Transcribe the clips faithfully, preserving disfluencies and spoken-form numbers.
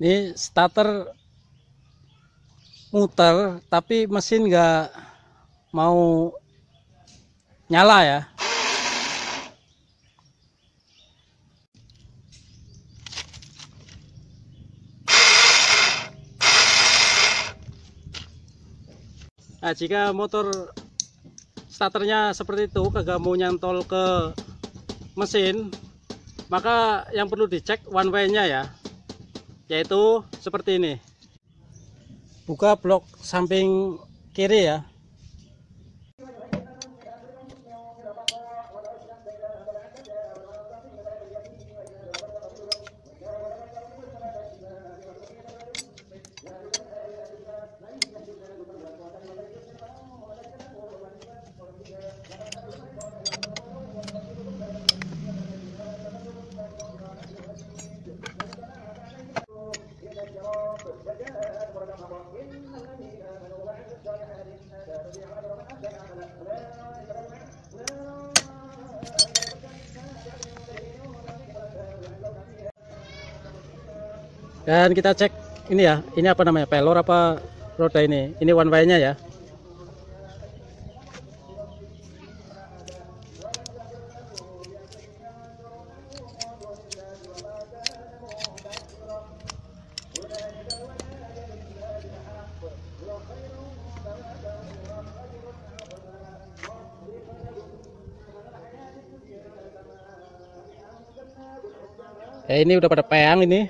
Ini starter muter tapi mesin nggak mau nyala ya. Nah, jika motor starternya seperti itu kagak mau nyantol ke mesin, maka yang perlu dicek one way-nya ya, yaitu seperti ini. Buka blok samping kiri ya. Dan kita cek ini ya, ini apa namanya, pelor apa roda ini. Ini one way-nya ya. Ya, ini udah pada peang ini.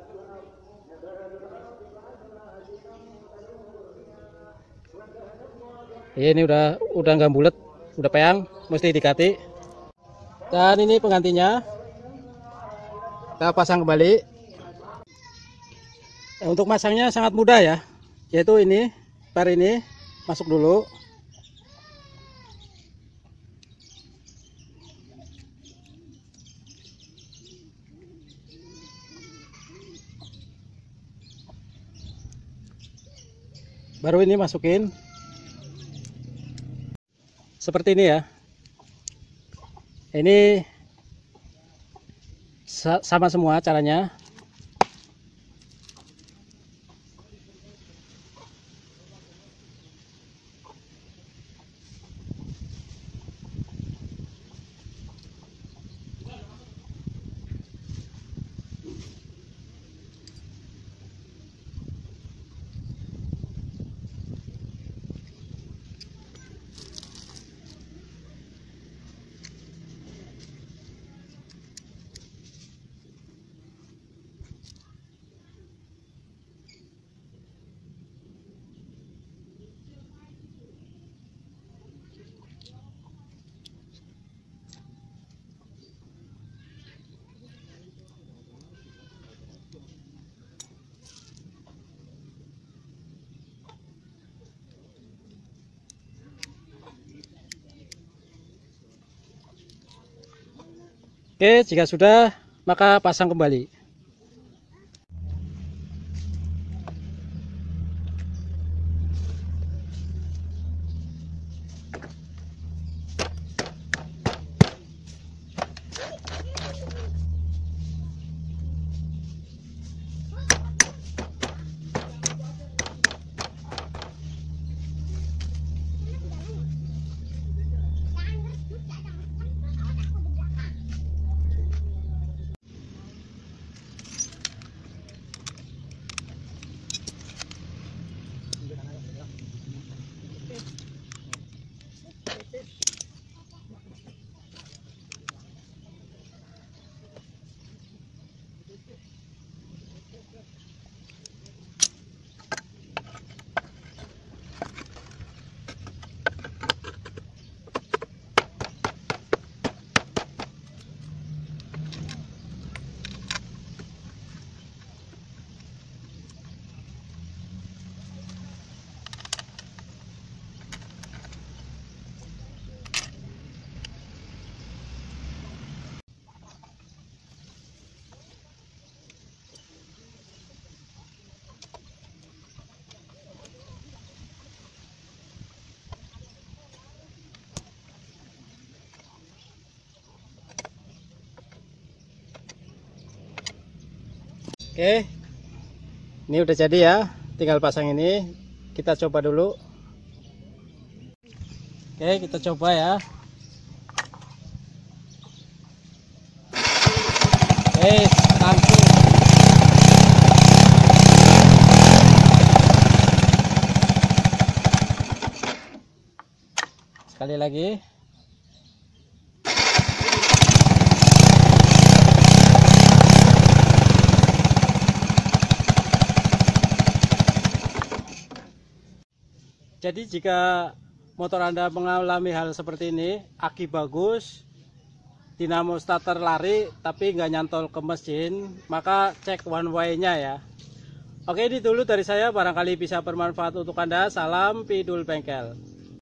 Ya, ini udah udah nggak bulat, udah peang, mesti diganti. Dan ini penggantinya. Kita pasang kembali. Ya, untuk masangnya sangat mudah ya. Yaitu ini, per ini masuk dulu. Baru ini masukin seperti ini ya. Ini sama semua caranya. Oke, jika sudah, maka pasang kembali. Oke, Ini udah jadi ya, tinggal pasang ini. Kita coba dulu. Oke, kita coba ya. Oke, langsung. Sekali lagi. Jadi jika motor Anda mengalami hal seperti ini, aki bagus, dinamo starter lari tapi nggak nyantol ke mesin, maka cek one way-nya ya. Oke, ini dulu dari saya, barangkali bisa bermanfaat untuk Anda. Salam Pidul Bengkel.